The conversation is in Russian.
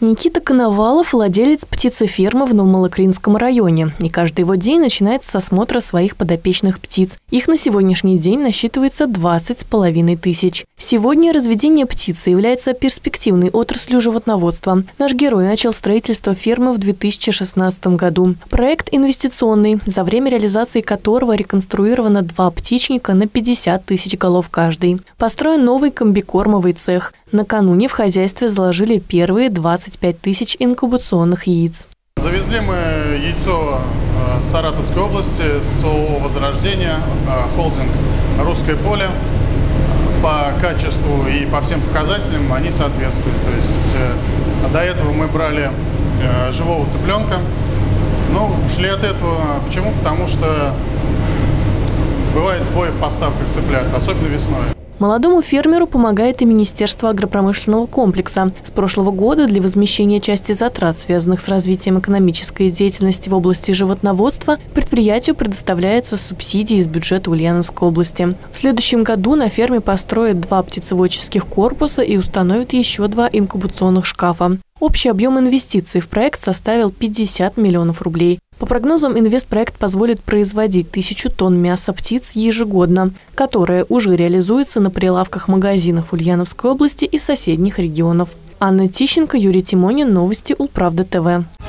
Никита Коновалов – владелец птицефермы в Новомалакринском районе. И каждый его день начинается с осмотра своих подопечных птиц. Их на сегодняшний день насчитывается 20,5 тысяч. Сегодня разведение птицы является перспективной отраслью животноводства. Наш герой начал строительство фермы в 2016 году. Проект инвестиционный, за время реализации которого реконструировано 2 птичника на 50 тысяч голов каждый. Построен новый комбикормовый цех. Накануне в хозяйстве заложили первые 25 тысяч инкубационных яиц. Завезли мы яйцо с Саратовской области, с ООО «Возрождение», холдинг «Русское поле». По качеству и по всем показателям они соответствуют. То есть до этого мы брали живого цыпленка, но ушли от этого. Почему? Потому что бывает сбои в поставках цыплят, особенно весной. Молодому фермеру помогает и Министерство агропромышленного комплекса. С прошлого года для возмещения части затрат, связанных с развитием экономической деятельности в области животноводства, предприятию предоставляются субсидии из бюджета Ульяновской области. В следующем году на ферме построят 2 птицеводческих корпуса и установят еще 2 инкубационных шкафа. Общий объем инвестиций в проект составил 50 миллионов рублей. По прогнозам, инвестпроект позволит производить 1000 тонн мяса птиц ежегодно, которое уже реализуется на прилавках магазинов Ульяновской области и соседних регионов. Анна Тищенко, Юрий Тимонин. Новости Улправда ТВ.